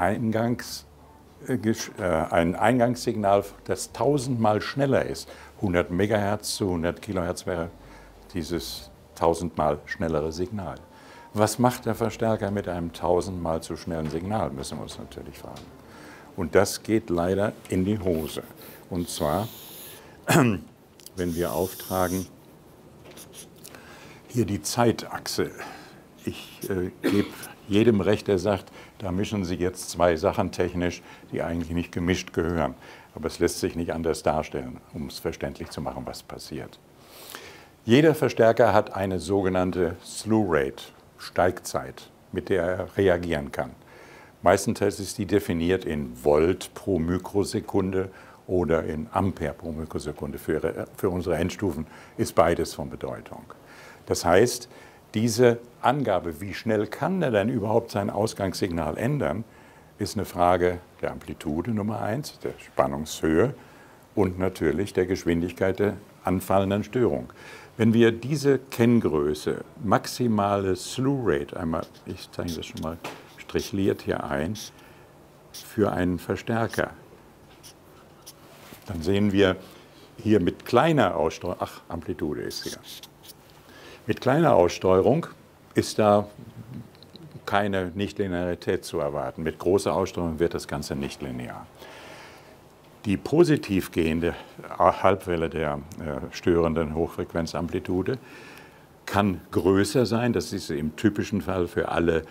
Eingangssignal, das 1000-mal schneller ist. 100 Megahertz zu 100 Kilohertz wäre dieses 1000-mal schnellere Signal. Was macht der Verstärker mit einem 1000-mal zu schnellen Signal, müssen wir uns natürlich fragen. Und das geht leider in die Hose. Und zwar, wenn wir auftragen, hier die Zeitachse. Ich gebe jedem recht, der sagt, da mischen Sie jetzt zwei Sachen technisch, die eigentlich nicht gemischt gehören. Aber es lässt sich nicht anders darstellen, um es verständlich zu machen, was passiert. Jeder Verstärker hat eine sogenannte Slew Rate, Steigzeit, mit der er reagieren kann. Meistens ist die definiert in Volt pro Mikrosekunde oder in Ampere pro Mikrosekunde. Für unsere Endstufen ist beides von Bedeutung. Das heißt, diese Angabe, wie schnell kann er denn überhaupt sein Ausgangssignal ändern, ist eine Frage der Amplitude Nummer 1, der Spannungshöhe und natürlich der Geschwindigkeit der anfallenden Störung. Wenn wir diese Kenngröße, maximale Slew Rate, einmal, ich zeige das schon mal strichliert hier ein, für einen Verstärker, dann sehen wir hier mit kleiner Aussteuerung, Amplitude ist hier. Mit kleiner Aussteuerung ist da keine Nichtlinearität zu erwarten. Mit großer Aussteuerung wird das Ganze nicht linear. Die positiv gehende Halbwelle der störenden Hochfrequenzamplitude kann größer sein, das ist im typischen Fall für alle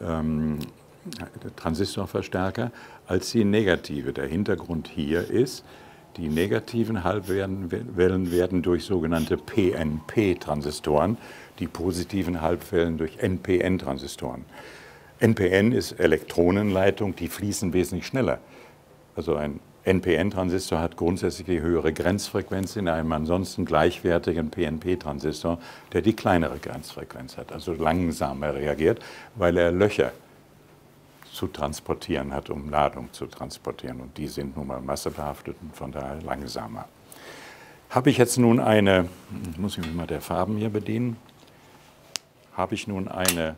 Transistorverstärker, als die negative. Der Hintergrund hier ist, die negativen Halbwellen werden durch sogenannte PNP-Transistoren, die positiven Halbwellen durch NPN-Transistoren. NPN ist Elektronenleitung, die fließen wesentlich schneller. Also ein NPN-Transistor hat grundsätzlich die höhere Grenzfrequenz in einem ansonsten gleichwertigen PNP-Transistor, der die kleinere Grenzfrequenz hat, also langsamer reagiert, weil er Löcher zu transportieren hat, um Ladung zu transportieren. Und die sind nun mal massebehaftet und von daher langsamer. Habe ich jetzt nun eine, muss ich mich mal der Farben hier bedienen, habe ich nun eine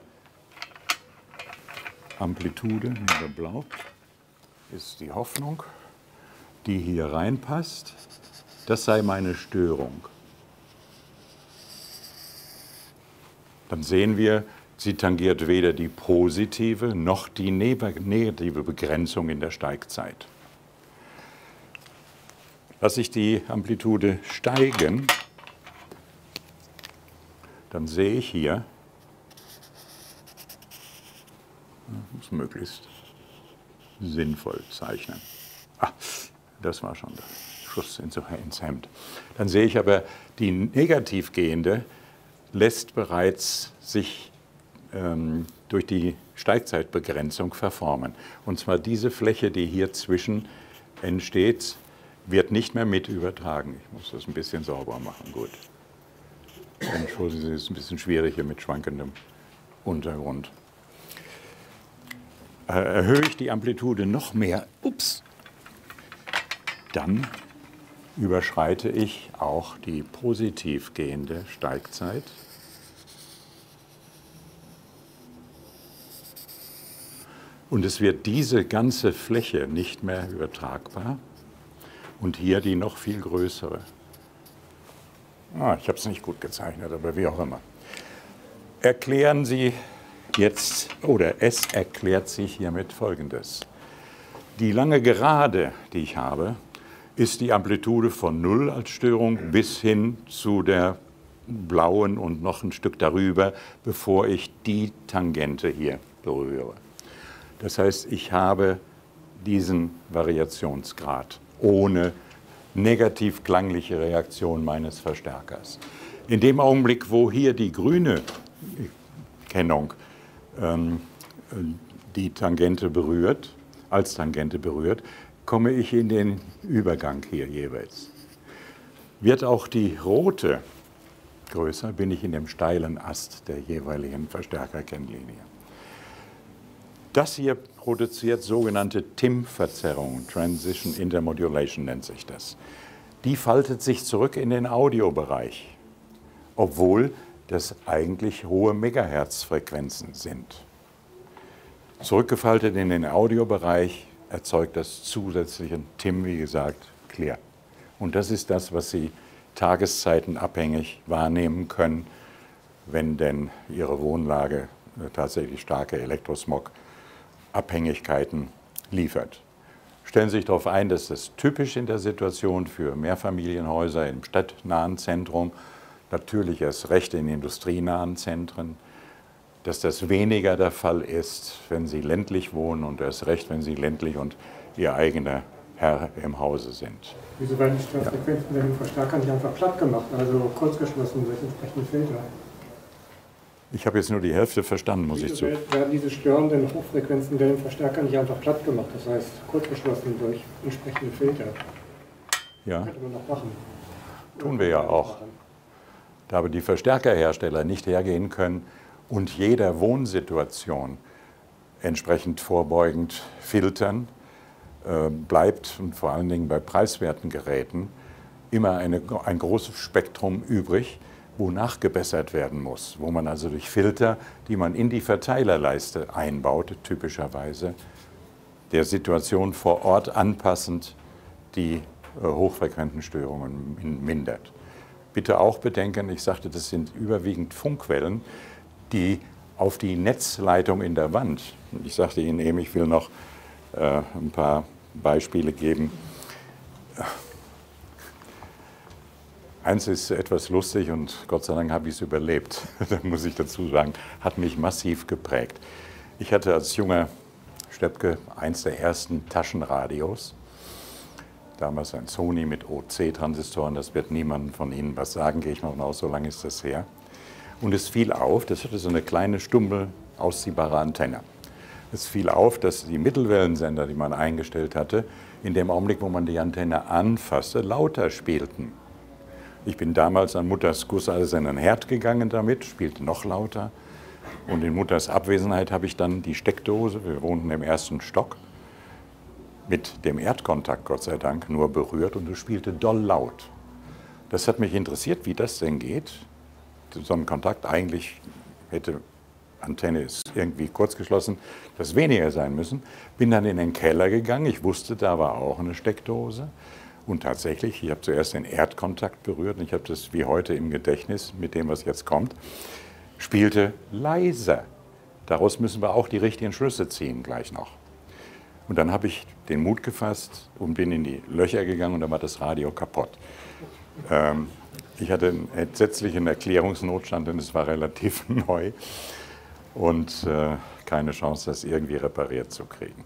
Amplitude, nehmen wir blau, ist die Hoffnung, die hier reinpasst, das sei meine Störung. Dann sehen wir, sie tangiert weder die positive noch die negative Begrenzung in der Steigzeit. Lasse ich die Amplitude steigen, dann sehe ich hier, ich muss möglichst sinnvoll zeichnen. Das war schon der Schuss ins Hemd. Dann sehe ich aber, die negativ gehende lässt bereits sich durch die Steigzeitbegrenzung verformen. Und zwar diese Fläche, die hier zwischen entsteht, wird nicht mehr mit übertragen. Ich muss das ein bisschen sauber machen, gut. Entschuldigen Sie, es ist ein bisschen schwierig hier mit schwankendem Untergrund. Erhöhe ich die Amplitude noch mehr, dann überschreite ich auch die positiv gehende Steigzeit. Und es wird diese ganze Fläche nicht mehr übertragbar und hier die noch viel größere. Ich habe es nicht gut gezeichnet, aber wie auch immer. Erklären Sie jetzt, oder es erklärt sich hiermit Folgendes. Die lange Gerade, die ich habe, ist die Amplitude von 0 als Störung bis hin zu der blauen und noch ein Stück darüber, bevor ich die Tangente hier berühre. Das heißt, ich habe diesen Variationsgrad ohne negativ klangliche Reaktion meines Verstärkers. In dem Augenblick, wo hier die grüne Kennung die Tangente berührt, als Tangente berührt, komme ich in den Übergang hier jeweils. Wird auch die rote größer, bin ich in dem steilen Ast der jeweiligen Verstärkerkennlinie. Das hier produziert sogenannte TIM-Verzerrungen, Transition Intermodulation nennt sich das. Die faltet sich zurück in den Audiobereich, obwohl das eigentlich hohe Megahertz-Frequenzen sind. Zurückgefaltet in den Audiobereich erzeugt das zusätzliche TIM, wie gesagt, Clear. Und das ist das, was Sie tageszeitenabhängig wahrnehmen können, wenn denn Ihre Wohnlage tatsächlich starke Elektrosmog-Abhängigkeiten liefert. Stellen Sie sich darauf ein, dass das typisch in der Situation für Mehrfamilienhäuser im stadtnahen Zentrum, natürlich erst recht in industrienahen Zentren, dass das weniger der Fall ist, wenn Sie ländlich wohnen und erst recht, wenn Sie ländlich und Ihr eigener Herr im Hause sind. Wieso werden die Störfrequenzen denn im Verstärker nicht einfach platt gemacht, also kurzgeschlossen durch entsprechende Filter? Ich habe jetzt nur die Hälfte verstanden, muss ich zugeben. Werden diese störenden Hochfrequenzen denn im Verstärker nicht einfach platt gemacht, das heißt kurzgeschlossen durch entsprechende Filter? Ja. Das könnte man noch machen. Tun wir ja auch. Da aber die Verstärkerhersteller nicht hergehen können und jeder Wohnsituation entsprechend vorbeugend filtern, bleibt, und vor allen Dingen bei preiswerten Geräten, immer ein großes Spektrum übrig, wo nachgebessert werden muss, wo man also durch Filter, die man in die Verteilerleiste einbaut, typischerweise, der Situation vor Ort anpassend die hochfrequenten Störungen mindert. Bitte auch bedenken, ich sagte, das sind überwiegend Funkwellen, die auf die Netzleitung in der Wand, ich sagte Ihnen eben, ich will noch ein paar Beispiele geben. Eins ist etwas lustig und Gott sei Dank habe ich es überlebt, da muss ich dazu sagen, hat mich massiv geprägt. Ich hatte als junger Steppke eins der ersten Taschenradios, damals ein Sony mit OC-Transistoren, das wird niemandem von Ihnen was sagen, gehe ich mal aus, so lange ist das her. Und es fiel auf, das hatte so eine kleine, stumpfe, ausziehbare Antenne. Es fiel auf, dass die Mittelwellensender, die man eingestellt hatte, in dem Augenblick, wo man die Antenne anfasste, lauter spielten. Ich bin damals an Mutters Gusseisen in den Herd gegangen damit, spielte noch lauter. Und in Mutters Abwesenheit habe ich dann die Steckdose, wir wohnten im ersten Stock, mit dem Erdkontakt, Gott sei Dank, nur berührt und es spielte doll laut. Das hat mich interessiert, wie das denn geht. So ein Kontakt, eigentlich hätte Antenne ist irgendwie kurzgeschlossen, das weniger sein müssen. Bin dann in den Keller gegangen, ich wusste, da war auch eine Steckdose. Und tatsächlich, ich habe zuerst den Erdkontakt berührt und ich habe das wie heute im Gedächtnis mit dem, was jetzt kommt, spielte leiser. Daraus müssen wir auch die richtigen Schlüsse ziehen gleich noch. Und dann habe ich den Mut gefasst und bin in die Löcher gegangen und dann war das Radio kaputt. Ich hatte einen entsetzlichen Erklärungsnotstand, denn es war relativ neu und keine Chance, das irgendwie repariert zu kriegen.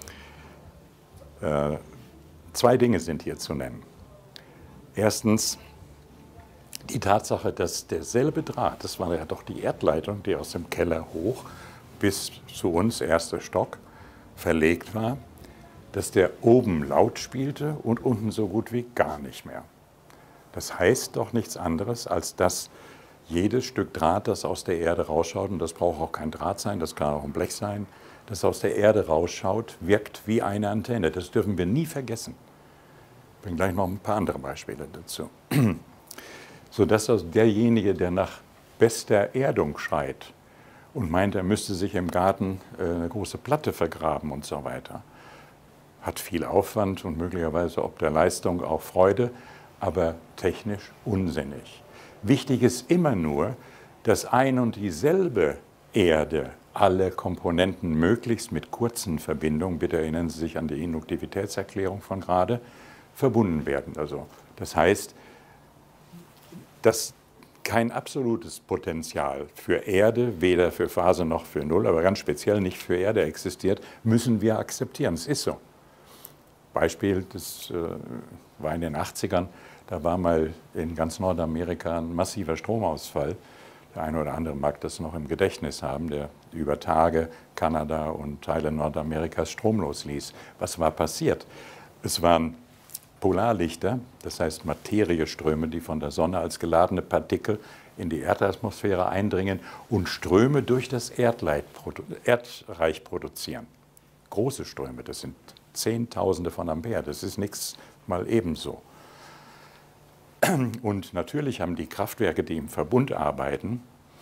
Zwei Dinge sind hier zu nennen. Erstens die Tatsache, dass derselbe Draht, das war ja doch die Erdleitung, die aus dem Keller hoch bis zu uns, erster Stock, verlegt war, dass der oben laut spielte und unten so gut wie gar nicht mehr. Das heißt doch nichts anderes, als dass jedes Stück Draht, das aus der Erde rausschaut, und das braucht auch kein Draht sein, das kann auch ein Blech sein, das aus der Erde rausschaut, wirkt wie eine Antenne. Das dürfen wir nie vergessen. Ich bringe gleich noch ein paar andere Beispiele dazu. Sodass also derjenige, der nach bester Erdung schreit und meint, er müsste sich im Garten eine große Platte vergraben und so weiter, hat viel Aufwand und möglicherweise ob der Leistung auch Freude, aber technisch unsinnig. Wichtig ist immer nur, dass ein und dieselbe Erde alle Komponenten möglichst mit kurzen Verbindungen, bitte erinnern Sie sich an die Induktivitätserklärung von gerade, verbunden werden. Also das heißt, dass kein absolutes Potenzial für Erde, weder für Phase noch für Null, aber ganz speziell nicht für Erde existiert, müssen wir akzeptieren. Es ist so. Beispiel, das war in den 80ern, da war mal in ganz Nordamerika ein massiver Stromausfall. Der eine oder andere mag das noch im Gedächtnis haben, der über Tage Kanada und Teile Nordamerikas stromlos ließ. Was war passiert? Es waren Polarlichter, das heißt Materieströme, die von der Sonne als geladene Partikel in die Erdatmosphäre eindringen und Ströme durch das Erdreich produzieren. Große Ströme, das sind Zehntausende von Ampere, das ist nichts mal ebenso. Und natürlich haben die Kraftwerke, die im Verbund arbeiten,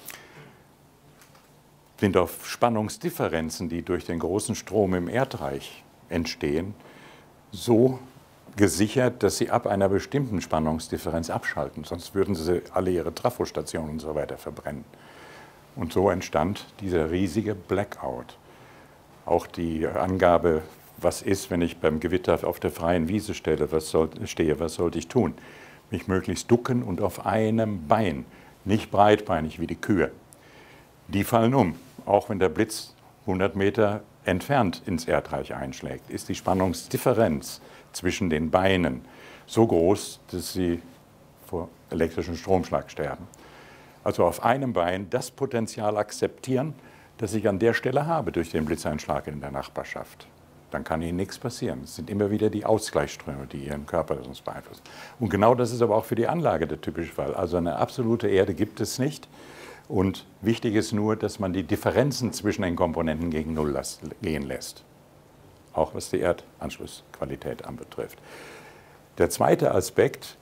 sind auf Spannungsdifferenzen, die durch den großen Strom im Erdreich entstehen, so gesichert, dass sie ab einer bestimmten Spannungsdifferenz abschalten. Sonst würden sie alle ihre Trafostationen und so weiter verbrennen. Und so entstand dieser riesige Blackout. Auch die Angabe, was ist, wenn ich beim Gewitter auf der freien Wiese stehe, was sollte ich tun? Mich möglichst ducken und auf einem Bein, nicht breitbeinig wie die Kühe. Die fallen um, auch wenn der Blitz 100 Meter entfernt ins Erdreich einschlägt, ist die Spannungsdifferenz zwischen den Beinen so groß, dass sie vor elektrischem Stromschlag sterben. Also auf einem Bein das Potenzial akzeptieren, das ich an der Stelle habe durch den Blitzeinschlag in der Nachbarschaft. Dann kann Ihnen nichts passieren. Es sind immer wieder die Ausgleichsströme, die Ihren Körper sonst beeinflussen. Und genau das ist aber auch für die Anlage der typische Fall. Also eine absolute Erde gibt es nicht. Und wichtig ist nur, dass man die Differenzen zwischen den Komponenten gegen Null gehen lässt. Auch was die Erdanschlussqualität anbetrifft. Der zweite Aspekt,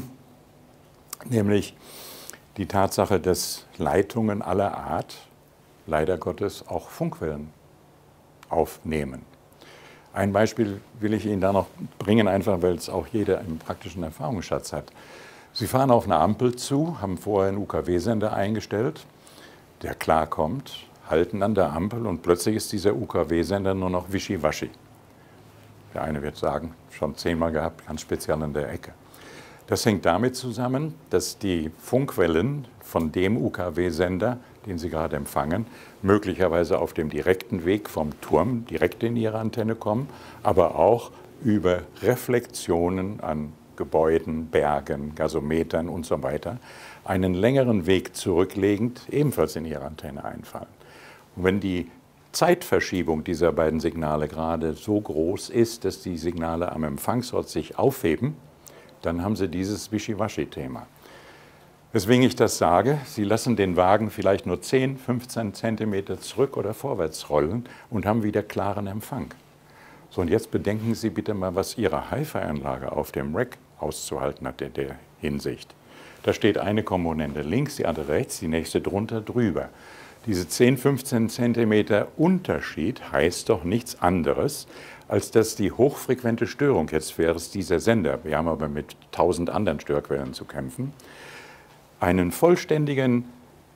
nämlich die Tatsache, dass Leitungen aller Art, leider Gottes, auch Funkwellen aufnehmen. Ein Beispiel will ich Ihnen da noch bringen, einfach weil es auch jeder im praktischen Erfahrungsschatz hat. Sie fahren auf eine Ampel zu, haben vorher einen UKW-Sender eingestellt, der klarkommt, halten an der Ampel und plötzlich ist dieser UKW-Sender nur noch wischiwaschi. Der eine wird sagen, schon 10-mal gehabt, ganz speziell an der Ecke. Das hängt damit zusammen, dass die Funkwellen von dem UKW-Sender, den Sie gerade empfangen, möglicherweise auf dem direkten Weg vom Turm direkt in Ihre Antenne kommen, aber auch über Reflexionen an Gebäuden, Bergen, Gasometern und so weiter, einen längeren Weg zurücklegend ebenfalls in Ihre Antenne einfallen. Und wenn die Zeitverschiebung dieser beiden Signale gerade so groß ist, dass die Signale am Empfangsort sich aufheben, dann haben Sie dieses Wischiwaschi-Thema. Weswegen ich das sage, Sie lassen den Wagen vielleicht nur 10, 15 Zentimeter zurück oder vorwärts rollen und haben wieder klaren Empfang. So, und jetzt bedenken Sie bitte mal, was Ihre Hi-Fi-Anlage auf dem Rack auszuhalten hat in der Hinsicht. Da steht eine Komponente links, die andere rechts, die nächste drunter, drüber. Diese 10, 15 Zentimeter Unterschied heißt doch nichts anderes, als dass die hochfrequente Störung, jetzt wäre es dieser Sender, wir haben aber mit 1000 anderen Störquellen zu kämpfen, eine vollständige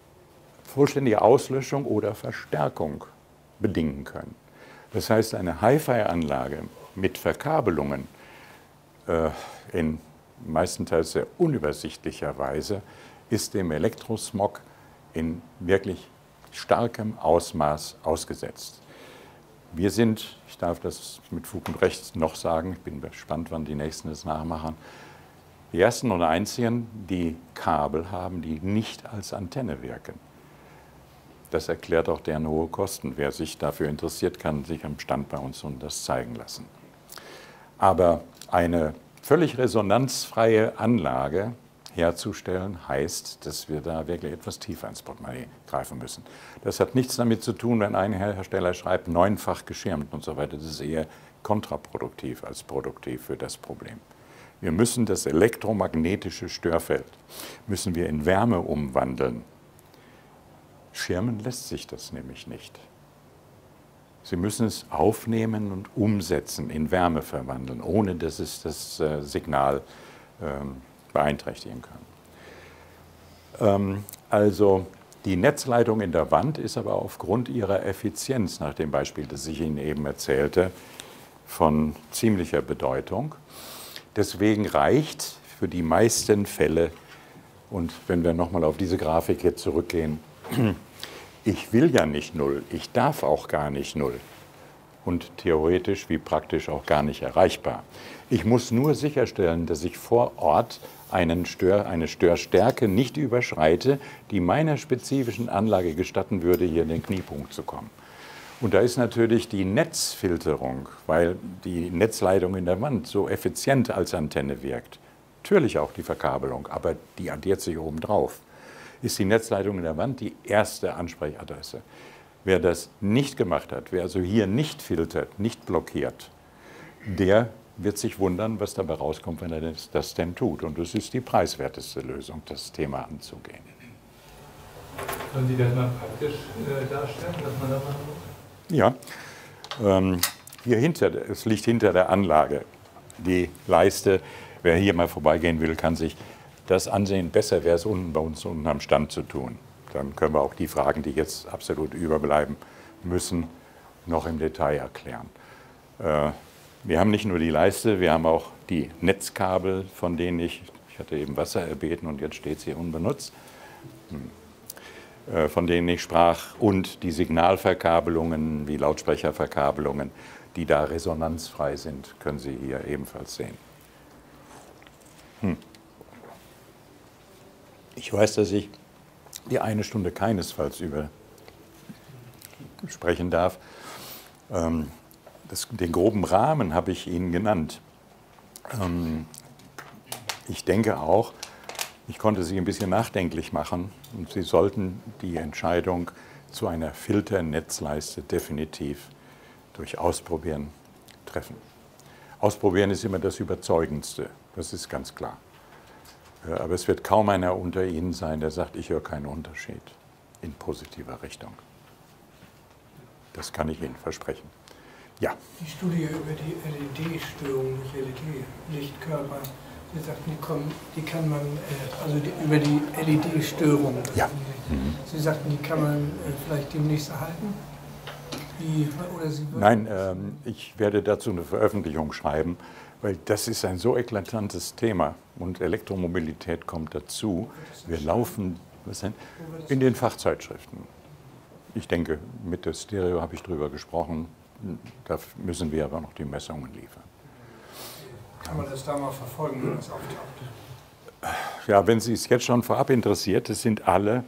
Auslöschung oder Verstärkung bedingen können. Das heißt, eine Hi-Fi-Anlage mit Verkabelungen in meistenteils sehr unübersichtlicher Weise ist dem Elektrosmog in wirklich starkem Ausmaß ausgesetzt. Wir sind, ich darf das mit Fug und Recht noch sagen, ich bin gespannt, wann die Nächsten das nachmachen, die ersten und einzigen, die Kabel haben, die nicht als Antenne wirken. Das erklärt auch deren hohe Kosten. Wer sich dafür interessiert, kann sich am Stand bei uns und das zeigen lassen. Aber eine völlig resonanzfreie Anlage herzustellen, heißt, dass wir da wirklich etwas tiefer ins Portemonnaie greifen müssen. Das hat nichts damit zu tun, wenn ein Hersteller schreibt, 9-fach geschirmt und so weiter. Das ist eher kontraproduktiv als produktiv für das Problem. Wir müssen das elektromagnetische Störfeld müssen wir in Wärme umwandeln. Schirmen lässt sich das nämlich nicht. Sie müssen es aufnehmen und umsetzen, in Wärme verwandeln, ohne dass es das Signal beeinträchtigen kann. Also Die Netzleitung in der Wand ist aber aufgrund ihrer Effizienz, nach dem Beispiel, das ich Ihnen eben erzählte, von ziemlicher Bedeutung. Deswegen reicht für die meisten Fälle, und wenn wir nochmal auf diese Grafik jetzt zurückgehen, ich will ja nicht 0, ich darf auch gar nicht 0 und theoretisch wie praktisch auch gar nicht erreichbar. Ich muss nur sicherstellen, dass ich vor Ort eine Störstärke nicht überschreite, die meiner spezifischen Anlage gestatten würde, hier in den Kniepunkt zu kommen. Und da ist natürlich die Netzfilterung, weil die Netzleitung in der Wand so effizient als Antenne wirkt. Natürlich auch die Verkabelung, aber die addiert sich obendrauf. Ist die Netzleitung in der Wand die erste Ansprechadresse. Wer das nicht gemacht hat, wer also hier nicht filtert, nicht blockiert, der wird sich wundern, was dabei rauskommt, wenn er das denn tut. Und das ist die preiswerteste Lösung, das Thema anzugehen. Können Sie das mal praktisch darstellen, was man da machen muss? Ja, es liegt hinter der Anlage die Leiste. Wer hier mal vorbeigehen will, kann sich das ansehen. Besser wäre es unten bei uns unten am Stand zu tun. Dann können wir auch die Fragen, die jetzt absolut überbleiben müssen, noch im Detail erklären. Wir haben nicht nur die Leiste, wir haben auch die Netzkabel, von denen ich hatte eben Wasser erbeten und jetzt steht es hier unbenutzt, von denen ich sprach, und die Signalverkabelungen, wie Lautsprecherverkabelungen, die da resonanzfrei sind, können Sie hier ebenfalls sehen. Ich weiß, dass ich die eine Stunde keinesfalls über sprechen darf. Den groben Rahmen habe ich Ihnen genannt. Ich denke auch, ich konnte Sie ein bisschen nachdenklich machen und Sie sollten die Entscheidung zu einer Filternetzleiste definitiv durch Ausprobieren treffen. Ausprobieren ist immer das Überzeugendste, das ist ganz klar. Aber es wird kaum einer unter Ihnen sein, der sagt, ich höre keinen Unterschied in positiver Richtung. Das kann ich Ihnen versprechen. Ja. Die Studie über die LED-Störung durch LED-Lichtkörper, Sie sagten, die kann man, also über die LED-Störung. Ja. Sie sagten, die kann man vielleicht demnächst erhalten? Nein, ich werde dazu eine Veröffentlichung schreiben, weil das ist ein so eklatantes Thema und Elektromobilität kommt dazu. Wir laufen in den Fachzeitschriften. Ich denke, mit der Stereo habe ich drüber gesprochen. Da müssen wir aber noch die Messungen liefern. Kann man das da mal verfolgen, wenn das auftaucht? Ja, wenn Sie es jetzt schon vorab interessiert, das sind alle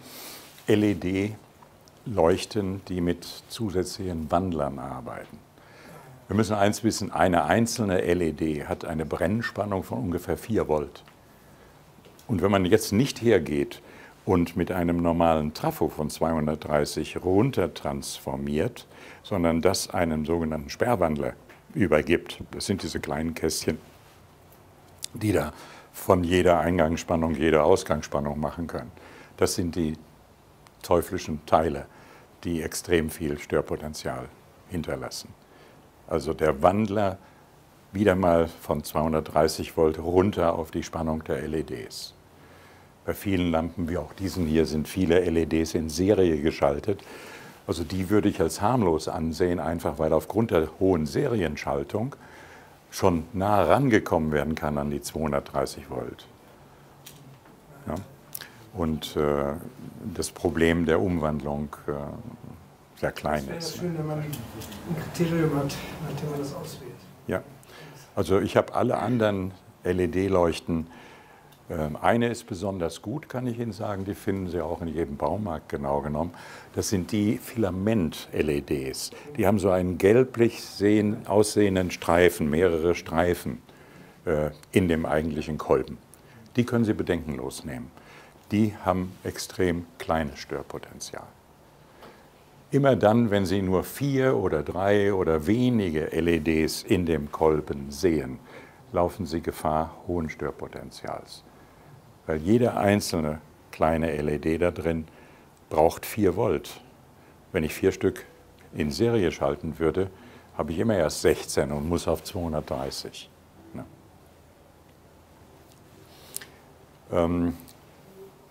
LED-Leuchten, die mit zusätzlichen Wandlern arbeiten. Wir müssen eins wissen, eine einzelne LED hat eine Brennspannung von ungefähr 4 Volt. Und wenn man jetzt nicht hergeht und mit einem normalen Trafo von 230 runter transformiert, sondern das einem sogenannten Sperrwandler übergibt, das sind diese kleinen Kästchen, die da von jeder Eingangsspannung jede Ausgangsspannung machen können. Das sind die teuflischen Teile, die extrem viel Störpotenzial hinterlassen. Also der Wandler wieder mal von 230 Volt runter auf die Spannung der LEDs. Bei vielen Lampen, wie auch diesen hier, sind viele LEDs in Serie geschaltet. Also die würde ich als harmlos ansehen, einfach weil aufgrund der hohen Serienschaltung schon nah rangekommen werden kann an die 230 Volt. Ja? Und das Problem der Umwandlung sehr klein ist. Es wäre schön, wenn man ein Kriterium hat, nach dem man das auswählt. Ja, also ich habe alle anderen LED-Leuchten. Eine ist besonders gut, kann ich Ihnen sagen, die finden Sie auch in jedem Baumarkt genau genommen. Das sind die Filament-LEDs. Die haben so einen gelblich aussehenden Streifen, mehrere Streifen in dem eigentlichen Kolben. Die können Sie bedenkenlos nehmen. Die haben extrem kleines Störpotenzial. Immer dann, wenn Sie nur 4 oder 3 oder wenige LEDs in dem Kolben sehen, laufen Sie Gefahr hohen Störpotenzials. Weil jede einzelne kleine LED da drin braucht 4 Volt. Wenn ich 4 Stück in Serie schalten würde, habe ich immer erst 16 und muss auf 230. Ja.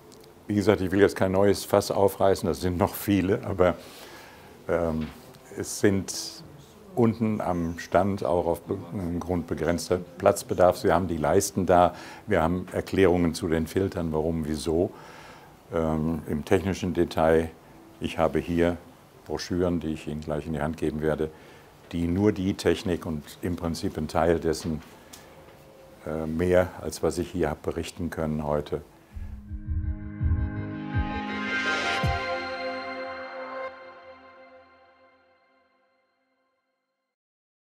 Wie gesagt, ich will jetzt kein neues Fass aufreißen, das sind noch viele, aber es sind unten am Stand auch aufgrund begrenzter Platzbedarfs. Wir haben die Leisten da, wir haben Erklärungen zu den Filtern, warum, wieso. Im technischen Detail, ich habe hier Broschüren, die ich Ihnen gleich in die Hand geben werde, die nur die Technik und im Prinzip ein Teil dessen mehr, als was ich hier habe berichten können heute,